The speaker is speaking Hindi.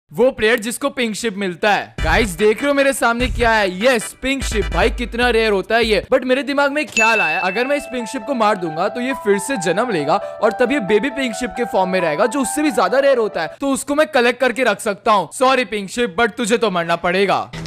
वो प्लेयर जिसको पिंक शिप मिलता है। गाइस देख रहे हो मेरे सामने क्या है? Yes, pink ship. भाई कितना रेयर होता है ये। बट मेरे दिमाग में एक ख्याल आया, अगर मैं इस पिंक शिप को मार दूंगा तो ये फिर से जन्म लेगा और तब ये बेबी पिंक शिप के फॉर्म में रहेगा जो उससे भी ज्यादा रेयर होता है, तो उसको मैं कलेक्ट करके रख सकता हूँ। सॉरी पिंक शिप, बट तुझे तो मरना पड़ेगा।